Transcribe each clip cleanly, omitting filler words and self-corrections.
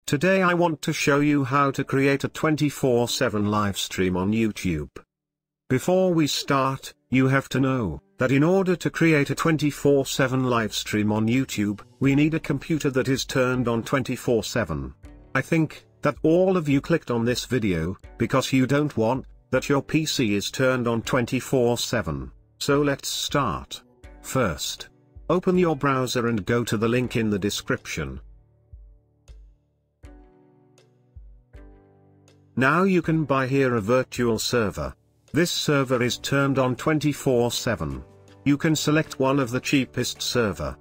Today I want to show you how to create a 24/7 live stream on YouTube. Before we start, you have to know that in order to create a 24/7 live stream on YouTube, we need a computer that is turned on 24/7. I think that all of you clicked on this video because you don't want that your PC is turned on 24/7. So let's start. First, open your browser and go to the link in the description. Now you can buy here a virtual server. This server is turned on 24/7. You can select one of the cheapest server.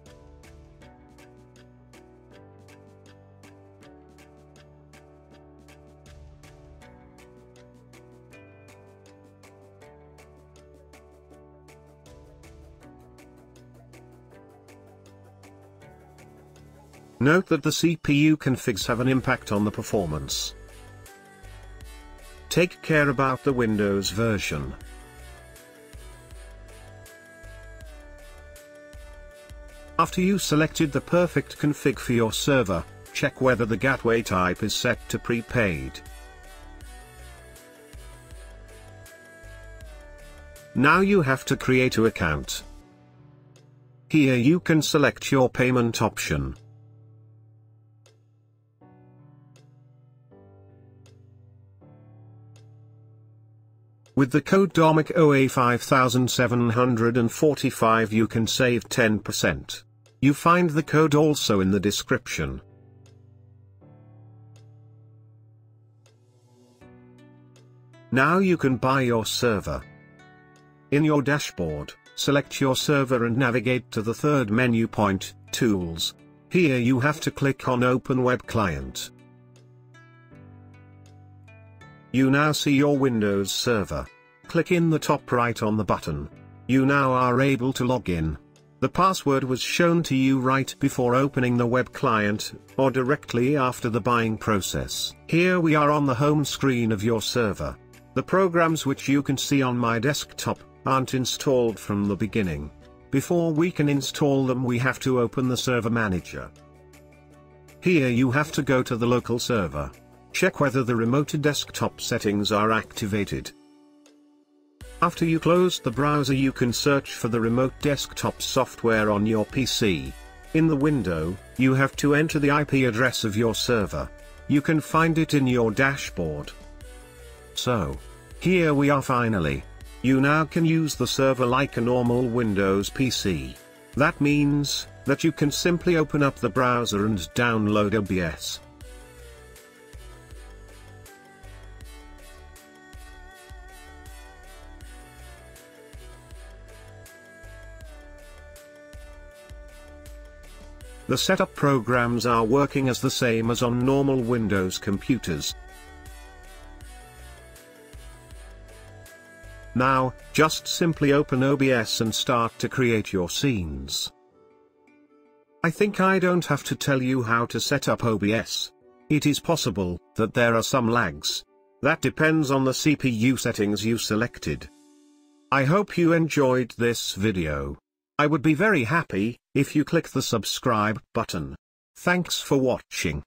Note that the CPU configs have an impact on the performance. Take care about the Windows version. After you selected the perfect config for your server, check whether the gateway type is set to prepaid. Now you have to create an account. Here you can select your payment option. With the code DOMIC OA5745 you can save 10%. You find the code also in the description. Now you can buy your server. In your dashboard, select your server and navigate to the third menu point, Tools. Here you have to click on Open Web Client. You now see your Windows server. Click in the top right on the button. You now are able to log in. The password was shown to you right before opening the web client, or directly after the buying process. Here we are on the home screen of your server. The programs which you can see on my desktop aren't installed from the beginning. Before we can install them we have to open the server manager. Here you have to go to the local server. Check whether the remote desktop settings are activated. After you close the browser you can search for the remote desktop software on your PC. In the window, you have to enter the IP address of your server. You can find it in your dashboard. So, here we are finally. You now can use the server like a normal Windows PC. That means that you can simply open up the browser and download OBS. The setup programs are working as the same as on normal Windows computers. Now, just simply open OBS and start to create your scenes. I think I don't have to tell you how to set up OBS. It is possible that there are some lags. That depends on the CPU settings you selected. I hope you enjoyed this video. I would be very happy if you click the subscribe button. Thanks for watching.